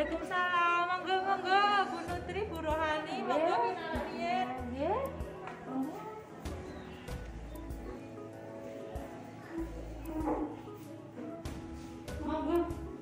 Waalaikumsalam. Monggo monggo Bu Nutri, Bu Rohani, monggo pinanggih. Nggih. Monggo.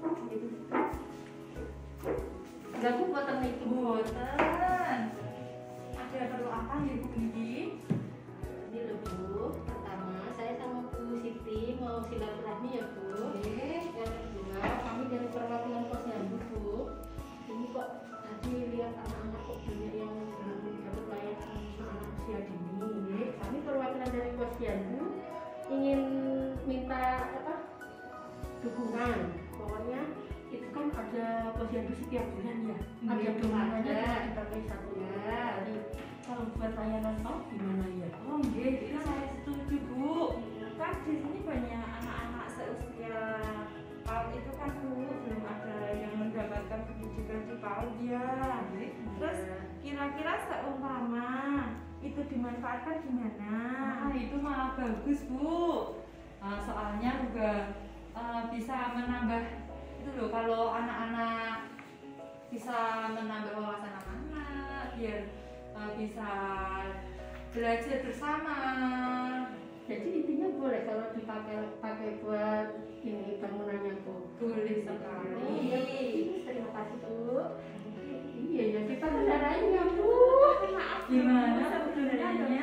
Enggak Bu, boten niki. Boten. Ada perlu apa ya Bu ini? Ini loh Bu, pertama saya sama Bu Siti mau silaturahmi ya Bu. Yang kedua kami dari perwakilan posyandu Bu. Ini kok tadi lihat anak-anak kok banyak yang dapat layanan anak usia dini. Kami perwakilan dari posyandu ingin minta dukungan. Pokoknya itu kan ada posyandu setiap bulan ya. Ada dukungannya dipakai satu hari. Kalau buat layanan kau gimana ya? Oh nggih, itu saya setuju Bu. Kan di sini banyak anak-anak seusia PAUD itu kan dulu belum ada yang mendapatkan pendidikan di PAUD ya. Terus kira-kira seumpama itu dimanfaatkan gimana? Nah, itu malah bagus Bu. Soalnya juga bisa menambah itu loh, kalau anak-anak bisa menambah wawasan anak-anak biar bisa belajar bersama. Jadi intinya boleh kalau dipakai buat ini bangunannya Bu. Boleh sekali. Oh, iya, terima kasih Bu. Iya ya, kita kendarainnya Bu. Gimana sebenarnya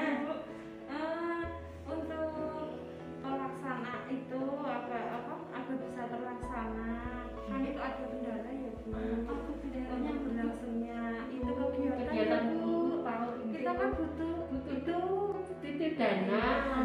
untuk pelaksana itu agar bisa terlaksana kan itu ada kendala ya Bu. Kendalanya berlangsungnya itu kegiatan Bu. Kita kan butuh titip dana.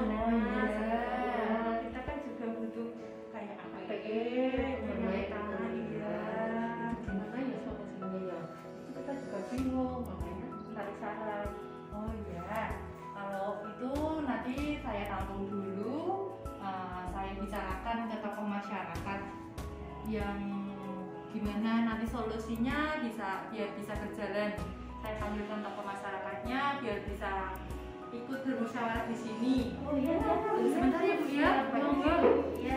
Kita kan juga butuh kayak APE, bermain tangan iya. Gimana ya soal sini ya? Kita juga bingung, makanya cari saran. Oh iya, kalau itu nanti saya tampung dulu, saya bicarakan ke tokoh masyarakat yang gimana nanti solusinya biar bisa berjalan. Saya panggilkan tokoh masyarakatnya biar bisa ikut bermusyawarah di sini. Oh iya, Sebentar ya Bu ya. Monggo. Iya.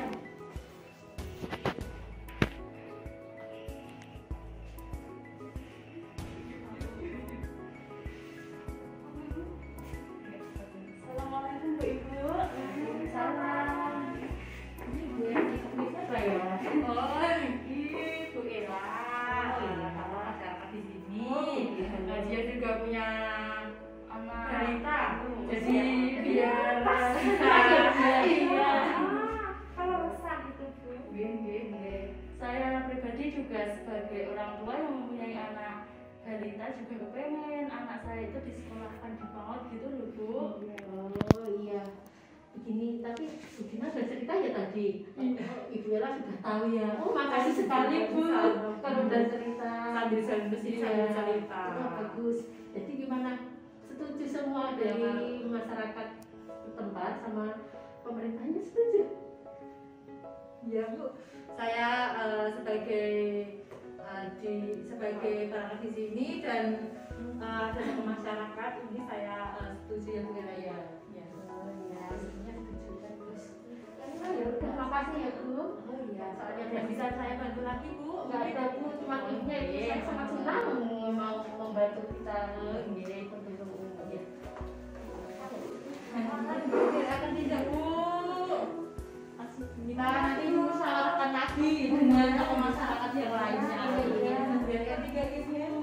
Assalamualaikum Bu Ibu. Salam. Ini Bu yang dikasih apa ya? Oh, ini Bu Ella. Kalau masyarakat di sini, dia juga punya anak balita. Jadi biar Iya. Kalau resah itu Bu. Saya pribadi juga sebagai orang tua yang mempunyai anak balita juga kepengen anak saya itu disekolahkan di PAUD gitu loh Bu. Oh iya. Begini, tapi Budina sudah cerita ya tadi. Ibu Ella sudah tahu ya. Oh makasih sekali Bu. Kalau udah cerita sambil cerita. Oh, bagus. Jadi gimana? Setuju semua dari masyarakat tempat sama pemerintahnya setuju? Ya Bu, saya sebagai perangkat di sini dan dari masyarakat ini saya setuju ya Bu Ella ya. Oh iya, semuanya setuju bagus. Ya udah, makasih ya Bu. Oh iya, soalnya tidak bisa saya bantu lagi Bu. Enggak ada Bu, cuma ibunya itu saya sangat senang mau membantu kita. Nggih. Penduduk umum ya. Akan tidak Bu. Kita nanti musyawarahkan lagi Oh, dengan tokoh masyarakat yang lainnya. Iya. Biar kami gak gitu Bu.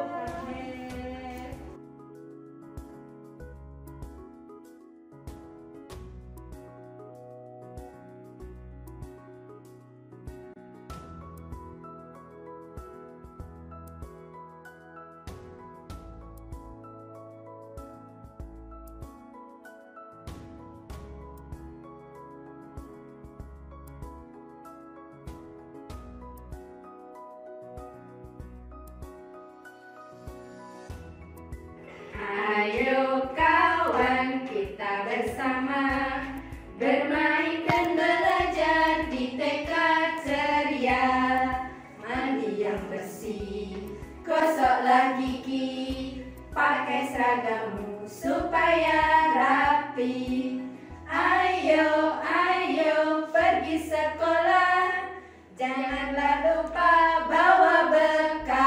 Ayo kawan kita bersama bermain dan belajar di TK ceria. Mandi yang bersih, gosoklah gigi, pakai seragammu supaya rapi. Ayo, ayo pergi sekolah, janganlah lupa bawa bekal.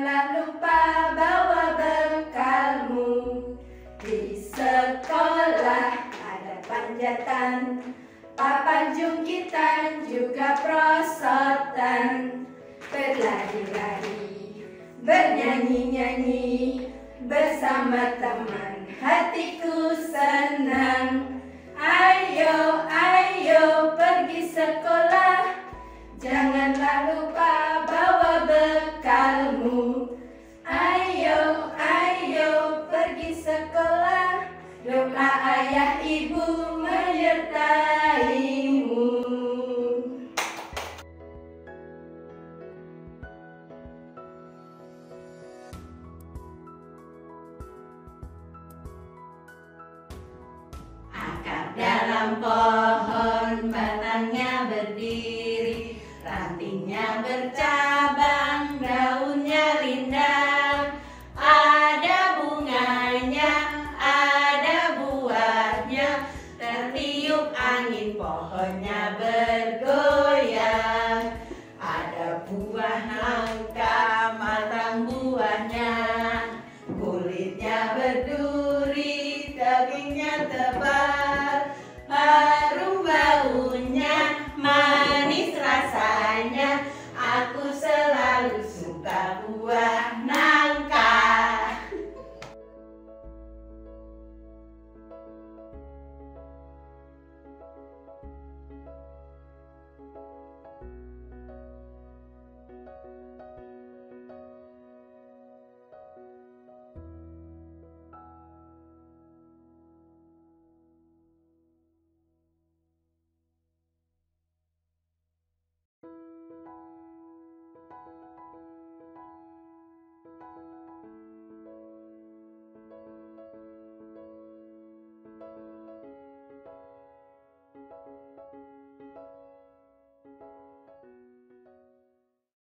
Janganlah lupa bawa bekalmu. Di sekolah ada panjatan, papan jungkitan, juga prosotan. Berlari-lari, bernyanyi-nyanyi, bersama teman hatiku senang. Ayo, ayo pergi sekolah, janganlah lupa bawa bekalmu. Ayo, ayo pergi sekolah, doa ayah ibu menyertaimu. Akar dalam pot